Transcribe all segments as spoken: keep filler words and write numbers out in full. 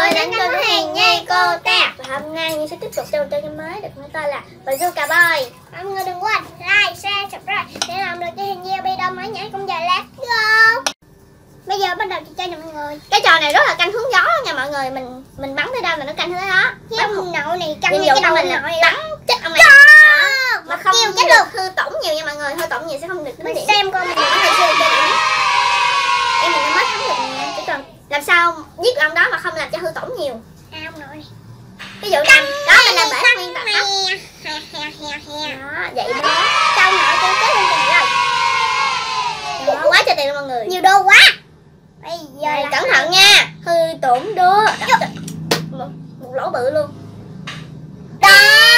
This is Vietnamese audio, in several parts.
mời đến kênh của Hiền Nhi cô Tè. Và hôm nay Nhi sẽ tiếp tục chơi chơi game mới được mang tên là Bazooka Boy. Mọi người đừng quên like, share, subscribe để làm được cho Hiền Nhi bị đông mới nhảy cũng dài lát. Go. Bây giờ bắt đầu chơi nè mọi người. Cái trò này rất là canh hướng gió nha mọi người, mình mình bắn tới đâu là nó canh tới đó. Bắn ông nội này canh cái đầu mình nội bắn chết ông này. Đó. Mà không chết được hư tổn nhiều nha mọi người, hư tổn nhiều sẽ không được tính điểm. Xem coi mình có thể chơi được không. Em mình mới thắng được nha, chỉ cần làm sao giết ông đó mà không làm cho hư tổn nhiều. À ông nội này. Ví dụ năm đó mình làm bể nguyên tận đó. Đó, vậy đó. Trong nội chơi chết lên tiền rồi. Đó, quá trời tiền mọi người. Nhiều đô quá. Bây giờ đây, cẩn thận nha. Hư tổn đô. Một, một lỗ bự luôn. Đó.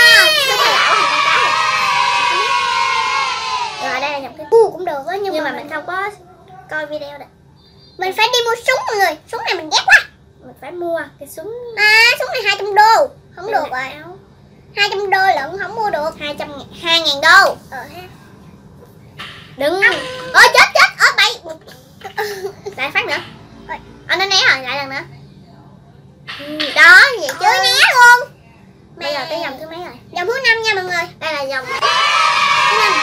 Rồi đây là nhập cái cu cũng được á, nhưng, nhưng mà, mà mình không có coi video được. Mình phải đi mua súng mọi người, súng này mình ghét quá. Mình phải mua cái súng. À, súng này hai trăm đô. Không đây được rồi. hai trăm đô lận không mua được. hai trăm hai ngàn đô. Ờ ha. Đừng. Ôi chết chết, ớ bay. Lại phát nữa. Ờ nó né rồi, lại lần nữa. Đó, vậy chứ. Ôi né luôn. Bây giờ tới dòng thứ mấy rồi? Dòng thứ năm nha mọi người. Đây là dòng thứ năm.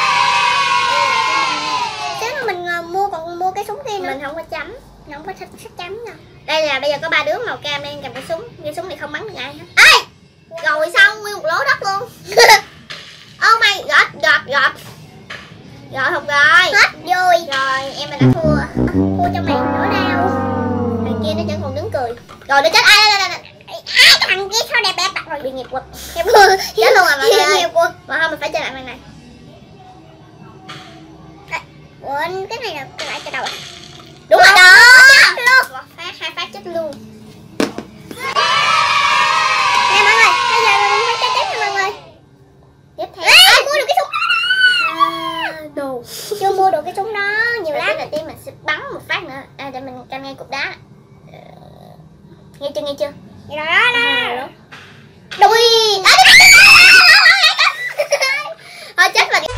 Xíu nữa mình mua còn mua cái súng kia nữa. Mình không có chấm, mình không có thích sách chấm đâu. Đây là bây giờ có ba đứa màu cam đang cầm cái súng, cái súng này không bắn được ai hết. Ê! Rồi xong nguyên một lỗ đất luôn. Oh my god, gọt gọt. Rồi không rồi. Hết rồi. Rồi em mình đã thua. Thua cho mày nỗi đau. Thằng kia nó chẳng còn đứng cười. Rồi nó chết ai đây đây đây. Ai cái thằng kia sao đẹp đẹp đặt rồi bị nghiệp quật. Chết luôn à mọi người. Nghiệp quật. Mà không mình phải chơi lại màn này. Quên cái này là cái lại cái đầu. Đúng rồi đó. Luôn. Một phát hai phát chết luôn. Nè mọi người, bây giờ mình phải chơi tiếp nè mọi người. Tiếp theo. Ê, mua được cái súng đó. À, đồ. Chưa mua được cái súng đó, nhiều lắm. Đầu tiên mình sẽ bắn một phát nữa. À, để mình cam ngay cục đá. Nghe chưa nghe chưa? Rồi đó đó. Đuôi. Thôi chết rồi.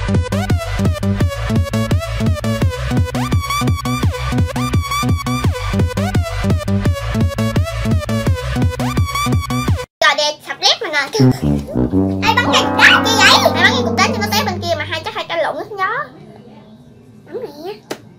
Ai bắn ngay cục đá chi vậy? Ai bắn ngay cục đá cho nó té bên kia mà hai chắc hai cái lộn nước gió. Bắn này nha.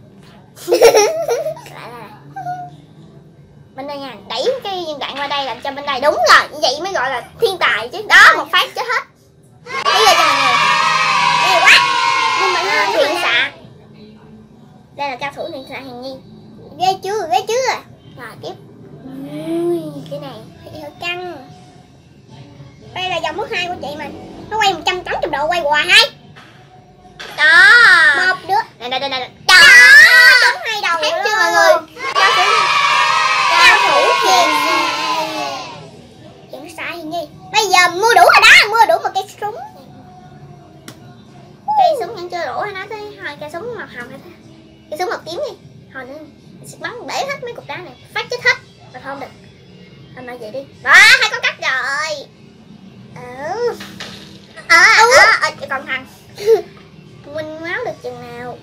Bên đây nha, đẩy cái viên đạn qua đây làm cho bên đây đúng rồi, như vậy mới gọi là thiên tài chứ. Đó, một phát chết hết. Bây giờ cho mọi người. Ghê quá. Nhưng mà nó thiện xạ. Đây là cao thủ thiện xạ Hiền Nhi. Ghê chưa, ghê chưa. Rồi tiếp. Ui, cái này phải hơi căng. Đây là dòng thứ hai của chị mình. Nó quay một trăm tám mươi độ quay hoài hay. Đó. Một đứa. Đây đây đây đây. Đó. Đúng hai đầu. Hết chưa mọi người? Cao thủ. Cao thủ Hiền Nhi. Chuyện sai Hiền Nhi. Bây giờ mua đủ rồi đó, mua đủ một cây súng. Cây súng vẫn chưa đủ hay nói tới hai cây súng màu hồng hay thế. Cây súng màu tím đi. Hồi nữa mình sẽ bắn bể hết mấy cục đá này, phát chết hết. Mà thôi được. Thôi mà vậy đi. Đó, hai con cắt rồi. Ừ. Ờ ờ ờ còn thằng Huynh máu được chừng nào.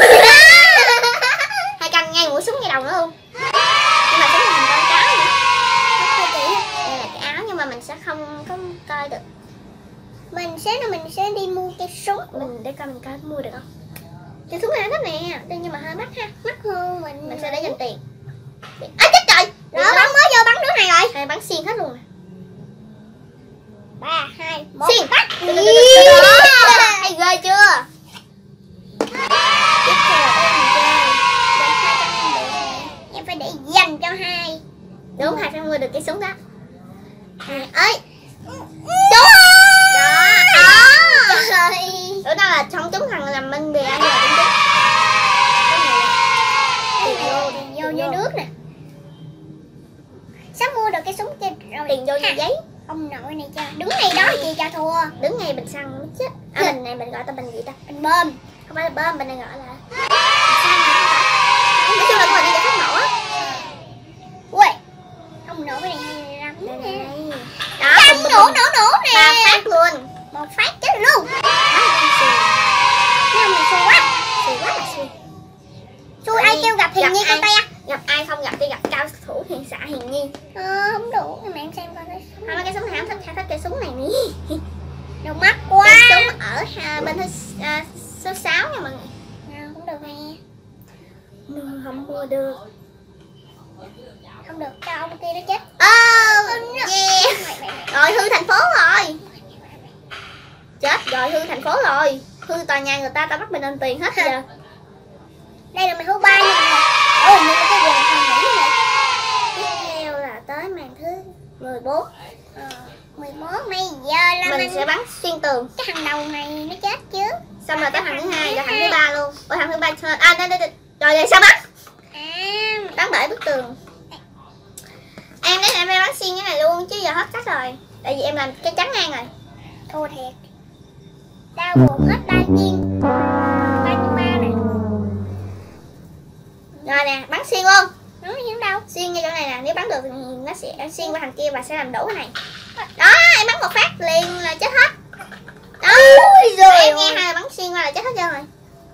Hai canh ngay mũi súng ngay đầu nữa luôn. Nhưng mà súng là hình con cáo nữa. Đây là cái áo nhưng mà mình sẽ không có coi được. Mình sẽ là mình sẽ đi mua cái súng. Mình để coi mình coi mua được không. Cái súng này thích nè, đây nhưng mà hơi mắc ha, mắc hơn mình. Mình sẽ để dành tiền. À chết trời. Đó bắn mới vô bắn đứa này rồi. Hay bắn xiên hết luôn. Ba, hai, một. Xiên bắt. Hay ghê chưa? Tiếp theo là em chơi. Đến hai trăm được. Em phải để dành cho hai. Đúng, hai phải mua được cái súng đó. Hai ơi. Đúng. Đó. Đó. Trời. Bữa đó là không trúng thằng làm minh bì ai là trúng trúng. Tiền vô, tiền vô như nước nè. Sắp mua được cái súng kia rồi. Tiền vô như giấy. Ông nội này cha, đứng ngay đó chị cho thua. Đứng ngay bình xăng mới chết. À bình này mình gọi tao bình gì ta? Bình bơm. Không phải là bơm, bình này gọi là nói chung là mình đi cho phát nổ á. Ui. Ông nổ cái này hay lắm nè. Đó, căng nổ nổ nổ nè. Ba phát luôn. Một phát chết luôn. Cái ông này xui quá. Xui quá là xui. Xui ai kêu gặp Hiền Nhi con tay. Gặp ai không gặp đi gặp cao thủ Hiền xạ Hiền Nhi. Ờ không đủ. ở à, bên thứ à, số sáu nha mọi người. Nào, cũng được nè. Mua không mua được. Không được, cho ông kia nó chết. Oh, yeah. Rồi hư thành phố rồi. Chết rồi, hư thành phố rồi. Hư tòa nhà người ta, tao bắt mình đền tiền hết giờ. Đây là màn thứ ba nha. Ôi, mình có cái quần thằng Mỹ này. Tiếp theo là tới màn thứ mười bốn. Ờ, mười bốn này giờ là mình, mình sẽ bắn xuyên tường. Cái thằng đầu này nó chết chứ. Xong rồi tới thằng thứ hai, rồi thằng thứ ba luôn. Ôi thằng thứ ba à đây đây đây. Rồi rồi sao bắn? À, bắn bể bức tường. Em đấy là em bắn xuyên cái này luôn chứ giờ hết cách rồi. Tại vì em làm cái trắng ngang rồi. Thua thiệt. Đau buồn hết ba viên. Ba viên ba này. Rồi nè, bắn xuyên luôn. Nó vẫn đâu. Xuyên ngay chỗ này nè, nếu bắn được thì nó sẽ xuyên qua thằng kia và sẽ làm đổ cái này. Đó, em bắn một phát liền là chết hết. Đó. Ôi rồi em nghe hai bắn xuyên qua là chết hết trơn rồi.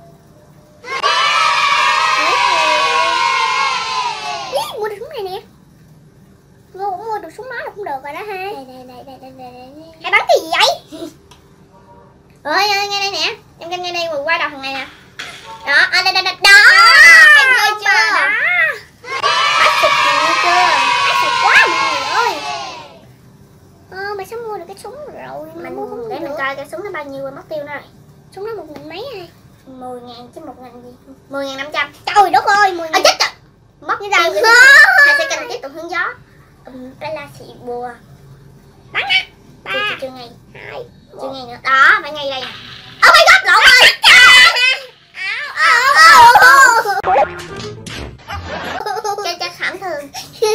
Ý, mua được súng này nè. Mua cũng mua được súng đó là cũng được rồi đó ha. Đây đây đây đây đây đây. Hãy bắn cái gì vậy? Ơi ơi ngay đây nè. Em canh ngay đây rồi qua đầu thằng này nè. Đó, à đây đây đây. Đó. Em ơi chưa? Đó. Bác sụp nhiều chưa? Bác sụp quá mọi người ơi. Ờ, mày sắp mua được cái súng rồi. Mình mua không để mình coi cái súng nó bao nhiêu rồi mất tiêu nó rồi. Súng nó một nghìn mấy hay? mười ngàn chứ một ngàn gì? mười ngàn năm trăm. Trời đất ơi, mười ngàn. À, chết trời. Mất cái đâu rồi. Hai sẽ canh tiếp tục hướng gió. Um, đây là xị bùa. Bắn á. Ba. Chưa, chưa ngay. Hai. Chưa ngay nữa. Đó, phải ngay đây nè. Oh my god, lộn rồi. Cho cho thảm thường.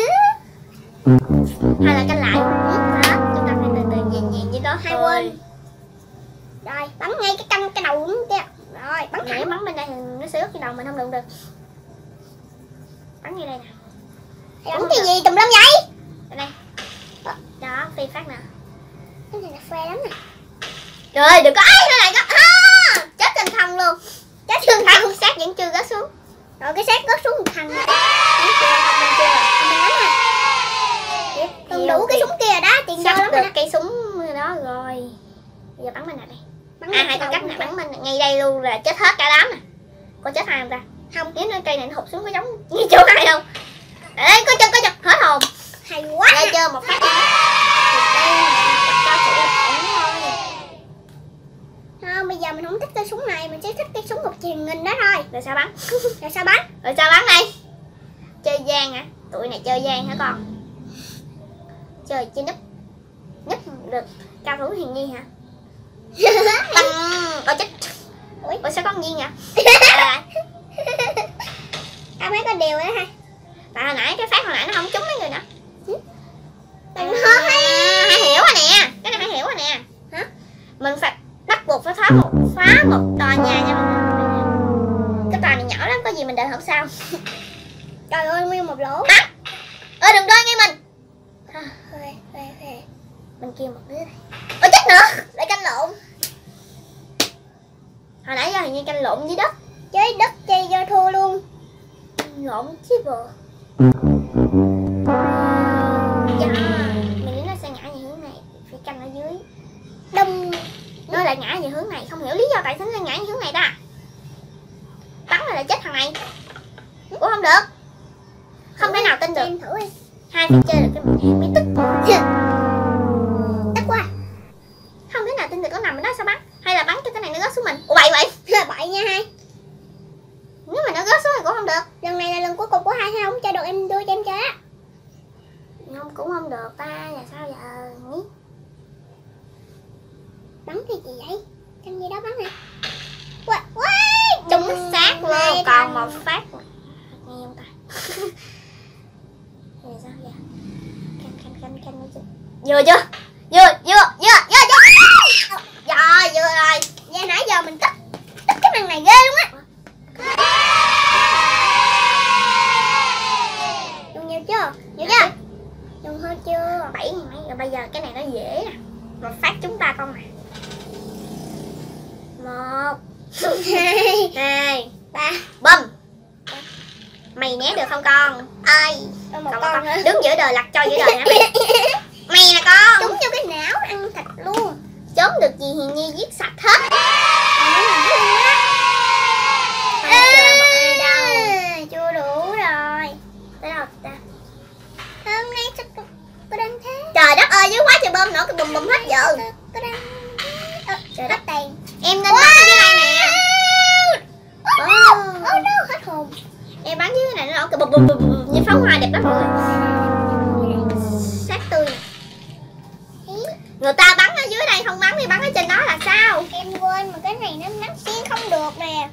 Hay là canh lại. Đó, chúng ta phải từ từ nhìn nhìn như đó. Hai quên. Rồi, bắn ngay cái canh cái đầu cũng kia. Rồi, bắn thẳng. Bắn bên đây thì nó sẽ ướt cái đầu mình không đụng được. Bắn như đây nè. Bắn cái gì tùm lum vậy? Đây đây. Đó, phi phát nè. Cái này là phê lắm nè. Rồi, đừng có ấy nó lại có. À, chết trên không luôn. Chết trên không, xác vẫn chưa rớt xuống. Rồi cái xác rớt xuống một thằng này. Đúng chưa, không bên chưa. Không bên lắm nè. Không đủ cái súng kia đó, tiền đâu lắm nè. Cây súng đó rồi. Bây giờ bắn bên này đây. Bắn à, hai con cách này bắn bên ngay đây luôn là chết hết cả đám nè. Có chết hai không ta? Không, nếu nó cây này nó hụt xuống có giống như chỗ hai đâu. Đấy, có chân có chân hết hồn. Hay quá. Đây chơi một phát. Không, bây giờ mình không thích cái súng này, mình sẽ thích cái súng một truyền nghìn đó thôi. Rồi sao bắn? Rồi sao bắn? Rồi sao bắn đây? Chơi gian hả? Tụi này chơi gian hả con? Chơi chơi núp. Núp được cao thủ hiền nhi hả? Tăng ôi chết. Ủa Ủa sao con nhiên vậy? À, à mấy con đều đó ha. Tại hồi nãy cái phát hồi nãy nó không trúng mấy người nữa. À, Hai hiểu rồi nè. Cái này Hai hiểu rồi nè. Hả? Mình phải bắt buộc phải phá một phá một tòa nhà nha. Cái tòa này nhỏ lắm, có gì mình đợi không sao. Trời ơi, nguyên một lỗ. Bắn. Ơ đừng rơi ngay mình. Về, về, về. Bên kia một đứa này. Ôi chết nữa, lại canh lộn. Hồi nãy giờ hình như canh lộn dưới đất. Chơi đất chơi do thua luôn. Lộn chứ bờ. Dạ, mình nghĩ nó sẽ ngã về hướng này, phải canh ở dưới. Đông. Nó lại ngã về hướng này, không hiểu lý do tại sao nó ngã về hướng này ta. Bắn là lại chết thằng này. Ủa không được. Không thể nào tin được. Em thử đi. Hai phải chơi được cái mình em mới tức. Tức quá. Không thể nào tin được con nằm mình nó sao bắn. Hay là bắn cho cái này nó rớt xuống mình. Ủa bậy vậy. Bậy nha Hai. Nếu mà nó rớt xuống thì cũng không được. Lần này là lần cuối cùng của Hai, Hai không cho được em đưa cho em chơi á. Không cũng không được ta, là sao giờ nhí. Bắn cái gì vậy? Canh gì đó bắn nè. Wow, wow, trúng xác luôn, còn một phát. Nghe không ta? Rồi sao giờ? Canh canh canh canh nữa chứ. Vừa chưa? Vừa vừa vừa vừa vừa. Rồi vừa rồi. Vậy nãy giờ mình tức tức cái thằng này ghê luôn á. Dùng nhiều chưa? Nhiều chưa? Dùng hơi chưa? Bảy mấy rồi, bây giờ cái này nó dễ nè. Một phát chúng ta con này. Một hai hai ba bum. Mày né được không con? Ơi một con, con hả? Đứng giữa đời lặt cho giữa đời hả mày? Mày nè con. Trúng vô cái não ăn thịt luôn. Trốn được gì Hiền Nhi giết sạch hết. Em nên bắn ở dưới đây nè. Oh, oh no, hết hồn. Em bắn dưới này nó nổ bụp bụp bụp như pháo hoa đẹp lắm mọi người. Sát tươi nè. Người ta bắn ở dưới đây không bắn thì bắn ở trên đó là sao? Em quên mà cái này nó bắn xuyên không được nè.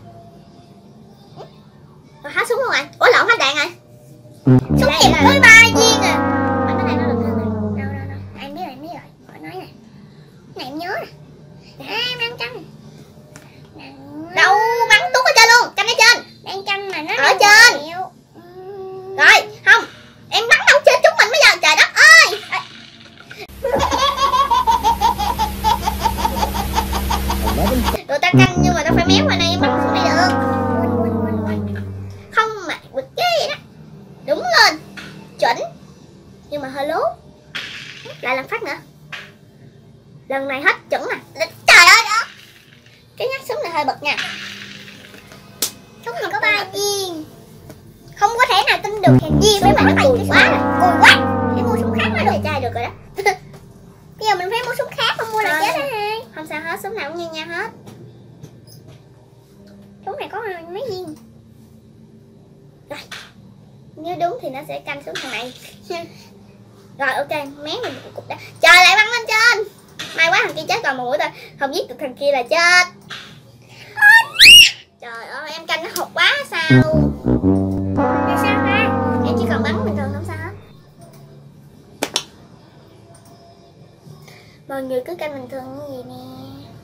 Rồi hết súng luôn rồi. Ủa lộn hết đạn rồi. Súng kịp với ba viên à. Bắn cái này nó được hơn rồi. Đâu đâu đâu. Em biết rồi, em biết rồi. Khỏi nói nè. Này em nhớ nè. À, em đang canh. Đâu bắn tuốt ở trên luôn. Canh ở trên. Đang canh mà nó ở trên. Uhm. Rồi không. Em bắn đâu trên chúng mình bây giờ. Trời đất ơi. Tụi ta canh nhưng mà tao phải méo qua này em bắn xuống đây được. Không mà bực ghê vậy đó. Đúng lên. Chuẩn. Nhưng mà hơi lố. Lại lần phát nữa. Lần này hết chuẩn nè. Trời ơi đó. Cái nhát súng này hơi bực nha. Súng này có ba viên. Không có thể nào tin được hàng viên với bạn nó cùi quá rồi. Cùi quá. Phải mua súng khác mới được. Trai được rồi đó. Bây giờ mình phải mua súng khác không mua là chết đó ha. Không sao hết, súng nào cũng như nhau hết. Súng này có mấy viên. Rồi. Nếu đúng thì nó sẽ canh xuống thằng này. Rồi ok, mé mình một cục đã. Trời lại bắn lên trên. May quá thằng kia chết còn một mũi thôi. Không giết được thằng kia là chết. Trời ơi em canh nó hụt quá sao? Là sao ta? Em chỉ còn bắn bình thường không sao hết. Mọi người cứ canh bình thường như vậy nè.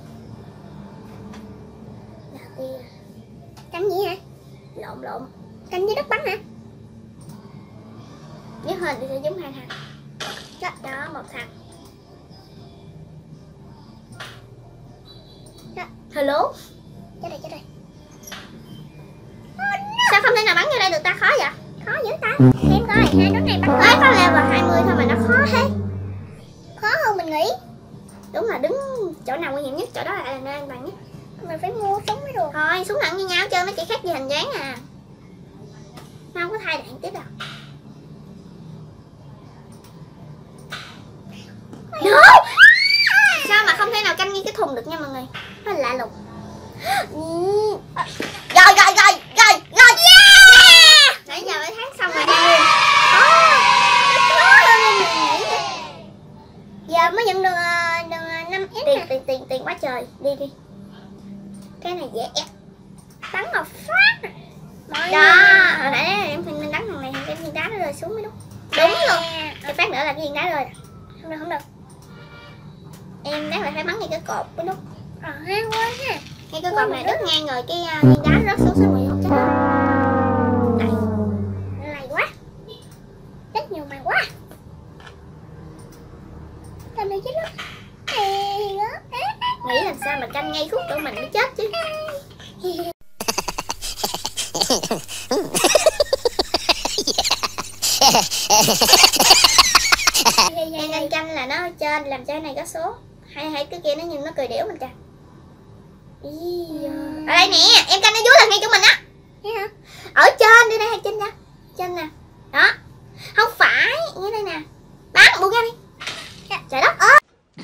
Nào đi. Canh gì hả? Lộn lộn. Canh dưới đất bắn hả? Nhớ hình thì sẽ giống hai thằng. Đó, đó một thằng. Đó, hello. Chết đây, chết đây. Oh, no. Sao không thể nào bắn vô đây được ta, khó vậy? Khó dữ ta. Em coi, hai đứa này bắn. Ê, có level hai mươi thôi mà nó khó thế. Khó hơn mình nghĩ. Đúng là đứng chỗ nào nguy hiểm nhất, chỗ đó lại là nơi an toàn nhất. Mình phải mua súng mới được. Thôi, súng nặng như nhau trơn, nó chỉ khác gì hình dáng à. Nó không có thay đạn tiếp đâu. No. Sao mà không thể nào canh như cái thùng được nha mọi người. Nó lạ lùng. Rồi rồi rồi rồi rồi. Yeah. Nãy giờ mới tháng xong rồi nha. Giờ mới nhận được được năm ép tiền tiền tiền tiền quá trời. Đi đi. Cái này dễ ép. Bắn một phát. Đó, hồi nãy em mình đánh thằng này thằng cái viên đá nó rơi xuống mới đúng. Đúng luôn. Cái phát nữa là cái viên đá rơi. Không được không được. Em đáng phải phải bắn ngay cái cột mới đúng. Ờ ha, quên ha. Ngay cái cột này đứt ngang rồi cái uh, viên đá rớt xuống xuống rồi không chết đâu. Đây. Lầy quá. Rất nhiều mày quá. Canh này chết lắm. Nghĩ làm sao mà canh ngay khúc của mình mới chết chứ. Em đang canh là nó ở trên làm cho cái này có số. Hay hay cái kia nó nhìn nó cười đểu mình kìa. Ở đây nè, em canh ở dưới là ngay chỗ mình á. Hả? Ở trên đi đây, trên nè. Trên nè. Đó. Không phải, như đây nè. Bắn buông ra đi. Trời đất ơi.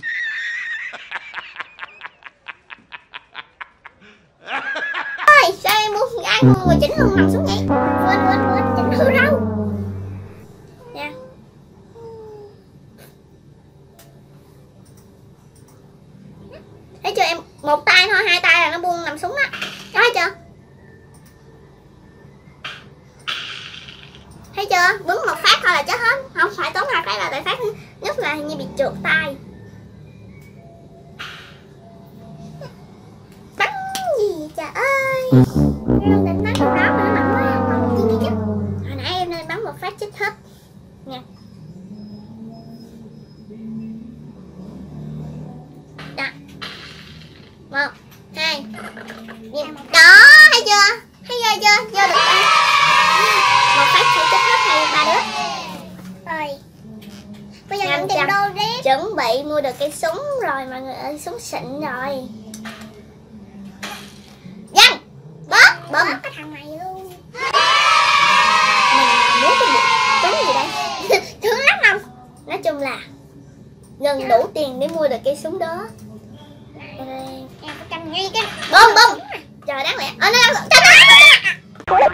Ôi, sao em muốn gái người chỉnh luôn nằm xuống vậy? Quên quên quên, chỉnh hư đâu. Nha. Thấy chưa em, một tay thôi, hai tay là nó buông nằm xuống đó. Thấy chưa? Thấy chưa? Bấm một phát thôi là chết hết. Không phải tốn hai phát là tại phát nhất là hình như bị trượt tay. Bắn gì trời ơi. Em định bắn đâu đó mà nó mạnh quá. Còn cái gì chứ. Hồi nãy em nên bắn một phát chết hết. Nha. Đó. Một, hai. Đó, thấy chưa? Thấy ghê chưa? Vô được không? Một phát sẽ chết hết hai ba đứa. Rồi. Bây giờ nhận tiền đô rét. Chuẩn bị mua được cây súng rồi mọi người ơi, súng xịn rồi. Dân! Bóp! Bóp cái thằng này luôn. Mình muốn cái gì? Trúng gì đây? Thương lắm không? Nói chung là gần đủ tiền để mua được cây súng đó. Em phải canh ngay cái bom bom. Trời đáng lẽ. Ờ nó trời ơi.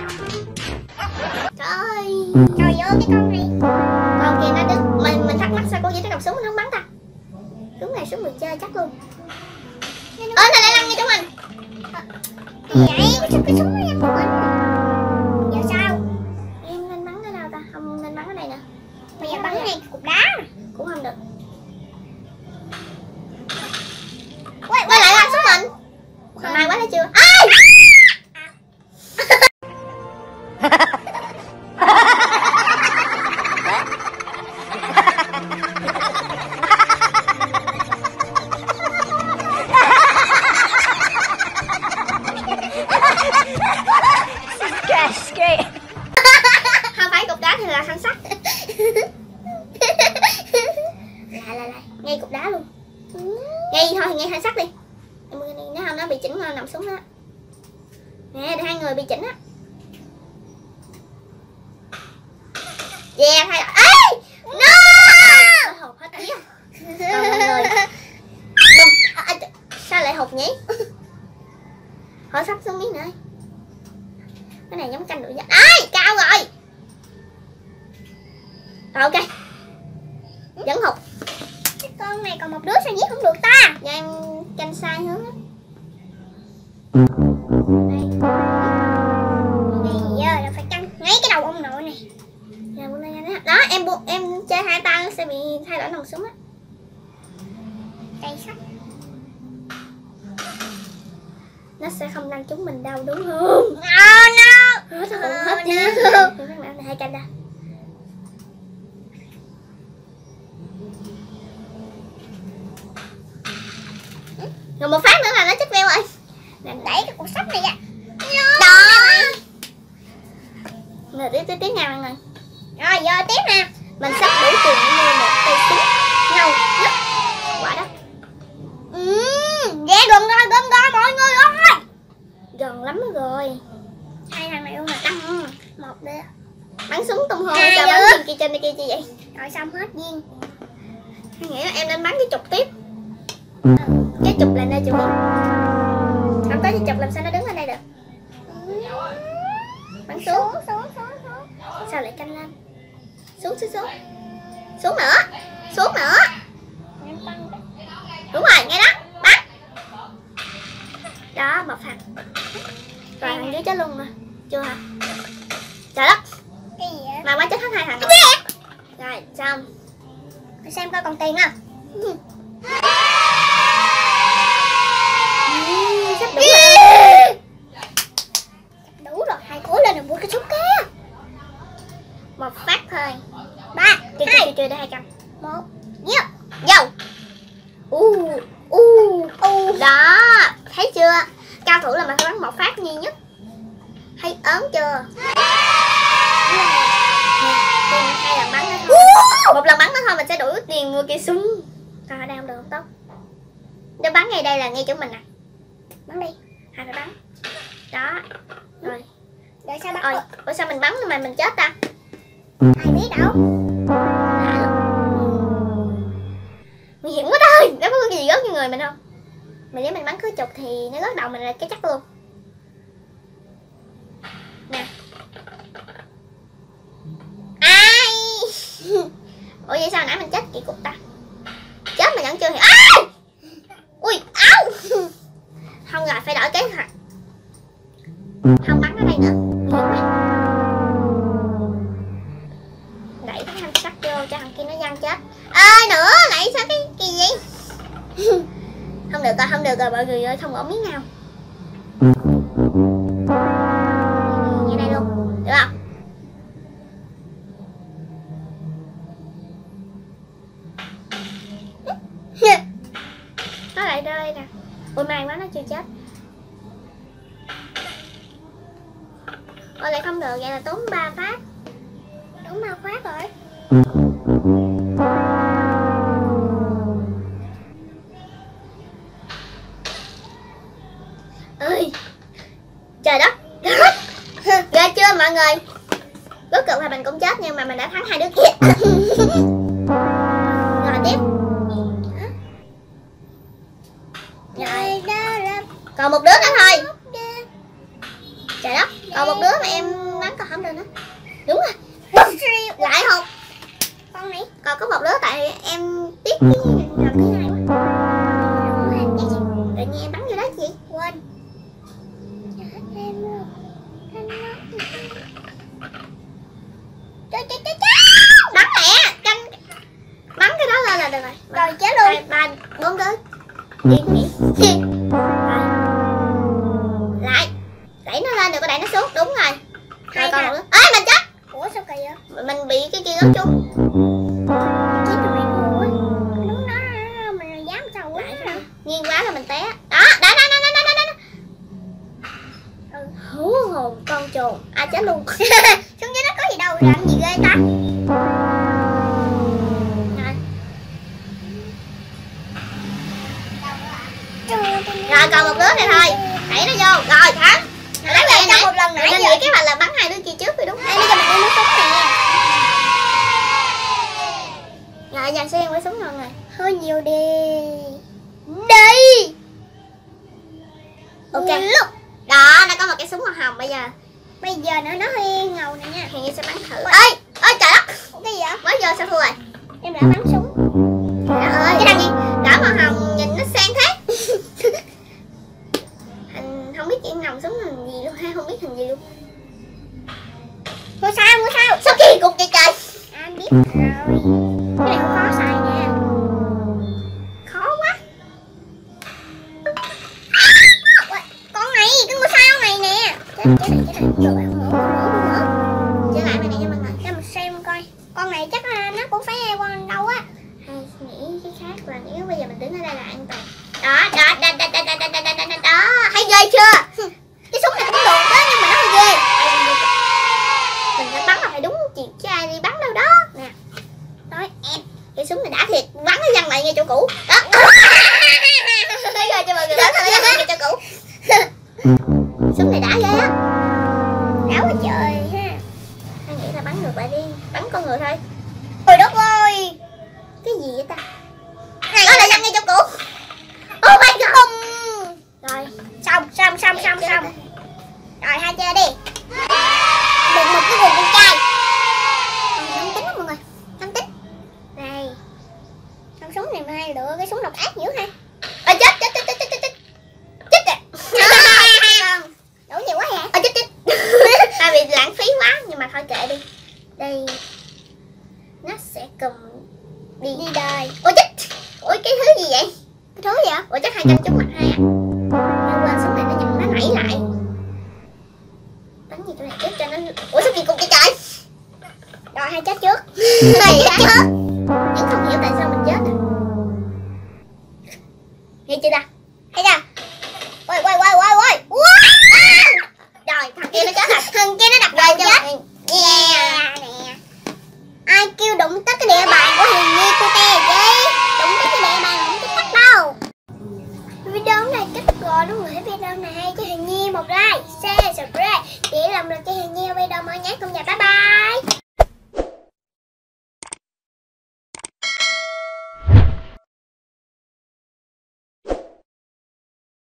Trời. Trời ơi cái con này. Con kia nó đứng mình mình thắc mắc sao con dễ nó cầm súng nó không bắn ta. Súng này súng mình chơi chắc luôn. Ơ nó lại lăn ngay chỗ mình. Gì vậy? Sao cái súng nó lăn của mình? Giờ sao? Em nên bắn ở đâu ta? Không nên bắn ở đây nè. Bây giờ bắn ở đây cục đá cũng không được. Quay, quay lại lăn xuống mình. Mà may quá thấy chưa? Ai? Không phải cục đá thì là thanh sắt. Lại lại lại ngay cục đá luôn. Ngay thôi ngay thanh sắt đi. Nếu không nó bị chỉnh nằm xuống đó. Nè hai người bị chỉnh á. Yeah thay ê no hụt hết ý. Còn mọi người à, à, sao lại hụt nhỉ? Họ sắp xuống miếng nữa. Cái này giống canh đuổi giặc. Ai cao rồi. Rồi ok. Vẫn hụt. Cái con này còn một đứa sao giết không được ta? Giờ em canh sai hướng á. Đây. Đây giờ là phải canh ngay cái đầu ông nội này. Đó em buộc em chơi hai tay nó sẽ bị thay đổi nòng súng á. Cây sắt. Nó sẽ không đánh trúng mình đâu đúng không? No no. Hết hồn hết chưa? Các bạn này hai canh ra. Rồi một phát nữa là nó chết veo rồi. Làm đẩy cái cục sắt này ra. Đó. Rồi tiếp tiếp tiếp nha mọi người. Rồi giờ tiếp nè. Mình sắp đủ tiền mua một cây súng ngầu nhất quả đó. Ừm, ghé gần rồi, gần rồi mọi người ơi. Gần lắm rồi. Hai thằng này luôn là tăng một đứa. Bắn súng tung hô sao bắn viên kia trên đây kia chi vậy? Rồi xong hết viên. Tôi nghĩ là em nên bắn cái trục tiếp. Ừ, cái trục là nơi chủ yếu. Không có cái trục làm sao nó đứng ở đây được. Bắn xuống. Xuống xuống xuống xuống. Sao lại canh lên? Xuống xuống xuống. Xuống nữa. Xuống nữa. Đúng rồi, ngay đó. Bắn. Đó, một thằng. Rồi thằng dưới chết luôn mà. Chưa hả? Trời đất. Cái gì vậy? Mà quá chết hết hai thằng rồi. Rồi, xong. Để xem coi còn tiền không. Ừ, sắp đủ rồi. Đủ rồi, hai cố lên rồi mua cái súng kia. Một phát thôi. Ba, chưa chưa chưa để hai trăm. Một, nhớ, dầu. U, u, u. Đó, thấy chưa? Cao thủ là mình phải bắn một phát duy nhất. Thấy ớn chưa? Hai lần bắn nữa thôi. Một lần bắn nữa thôi mình sẽ đủ tiền mua cây súng. Coi ở đây không được không tốt. Nếu bắn ngay đây là ngay chỗ mình nè. Bắn đi. Hai phải bắn. Đó. Rồi. Rồi sao bắn? Ôi, ủa sao mình bắn mà mình chết ta? Ai biết đâu. À, nguy hiểm quá thôi. Nó có cái gì rớt như người mình không? Mà nếu mình bắn cứ chục thì nó rớt đầu mình là cái chắc luôn. Nè. Ai? Ủa vậy sao nãy mình chết kỳ cục ta? Chết mà vẫn chưa hiểu. Ai? Ui, áo. Không rồi, phải đổi kế hoạch. Không bắn ở đây nữa. Nguy hiểm quá. Đẩy cái thanh sắt vô cho thằng kia nó văng chết. Ơi nữa, lại sao cái kỳ gì? Không được rồi, không được rồi mọi người ơi, không bỏ miếng nào. Như đây luôn, được không? Nó lại rơi nè. Ôi may quá nó chưa chết. Ôi lại không được, vậy là tốn ba phát. Tốn ba phát rồi. Ơi trời đất. Ghê chưa mọi người? Rốt cuộc là mình cũng chết nhưng mà mình đã thắng hai đứa kia. Rồi tiếp. Rồi. một đứa nữa thôi. Trời đất, còn một đứa mà em bắn còn không được nữa. Đúng rồi. Lại hụt. Con này còn có một đứa tại em tiếc cái làm thứ hai quá. Tự nhiên em bắn vô đó chị quên. Trời trời trời trời. Bắn mẹ, canh bắn cái đó lên là được rồi. Rồi chết luôn. Ba bốn đứa. Yên nghỉ. Lại. Đẩy nó lên, đừng có đẩy nó xuống, đúng rồi. Rồi còn một đứa. Ê mình chết. Ủa sao kỳ vậy? Mình bị cái kia gắn chung. Chết rồi mày ngu quá. Đúng đó, mình dám sao quá. Nghiêng quá là mình té. Đó, đó, đó, đó, đó, đó, đó. Ừ. Hú hồn con trồn. À chết luôn. Xuống dưới đó có gì đâu, làm gì ghê ta. Rồi còn một đứa này thôi. Đẩy nó vô. Rồi thắng. Lấy về nè. Một lần nãy giờ cái hoạch là bắn hai đứa kia trước rồi đúng không? Đây bây giờ mình đi lấy súng nè. Rồi giờ xem với súng ngon rồi. Hơi nhiều đi. Đi. Ok. Đó, nó có một cái súng màu hồng bây giờ. Bây giờ nữa nó hơi ngầu nè nha. Thì sẽ bắn thử. Ê, ơi trời đất. Cái gì vậy? Mới vô sao thua rồi? Em đã bắn súng. Trời ơi. Cái đằng gì? Đỏ màu hồng nhìn nó sang thế. Anh không biết chị nòng súng hình gì luôn ha, không biết hình gì luôn. Ngôi sao, ngôi sao. Sao kỳ cục vậy trời? Anh biết rồi. Cái này không khó xài nè. Khó quá. À, con này, cái ngôi sao này nè. Chết, chết này, chết này. Rồi bạn không nữa. Trở lại mày này cho mọi người. Cho mình xem coi. Con này chắc là nó cũng phải con đâu á. Hay nghĩ cái khác là nếu bây giờ mình đứng ở đây là an toàn. Đó, đó, đó, đó, đó, đó, đó, đó, đó, đó. Hay ghê chưa? Cái súng này cũng được đó, nhưng mà nó hơi ghê. Mình phải bắn là phải đúng chuyện chứ ai đi bắn đâu đó. Nè. Nói em, cái súng này đã thiệt, bắn nó văng lại ngay chỗ cũ. Đó. Thấy rồi cho mọi người bắn nó văng lại ngay chỗ cũ. Súng này đã ghê á. Đã quá trời ha. Anh nghĩ là bắn ngược lại đi, bắn con người thôi. Ôi đất ơi. Cái gì vậy ta? Này đó là văng ngay chỗ cũ. Oh my god. Rồi, xong, xong, xong, xong, xong. Rồi, hai chơi đi. Được một cái quần con trai. Năm tính đó mọi người. Năm tính. Này. Xong súng này mai lựa cái súng độc ác dữ ha. Ơ chết, chết, chết, chết, chết, chết. Chết kìa. Đủ nhiều quá hả? Ơ chết, chết. Tại vì lãng phí quá, nhưng mà thôi kệ đi. Đây. Nó sẽ cầm đi. Đi đời. Ôi chết. Ôi cái thứ gì vậy? Cái thứ gì vậy? Ủa chắc hai trăm trúng mặt hai á. Đưa qua súng này nó nhận nó nảy lại. Bắn gì chỗ này trước cho nó. Ủa sao kỳ cục vậy trời? Rồi hai chết trước. Hai chết trước. Nhưng không hiểu tại sao mình chết à. Nghe chưa ta? Thấy chưa? Ôi ôi ôi ôi ôi. Rồi thằng kia nó chết rồi. Thằng kia nó đập rồi cho mình. Yeah nè. Ai kêu đụng tới cái địa bàn của Hiền Nhi cô te vậy? Đụng tới cái địa bàn không có tắt đâu. Video này kết rồi, nếu người thấy video này hay cho Hiền Nhi một like, share, subscribe để làm được cho Hiền Nhi video mới nhé. Không nhập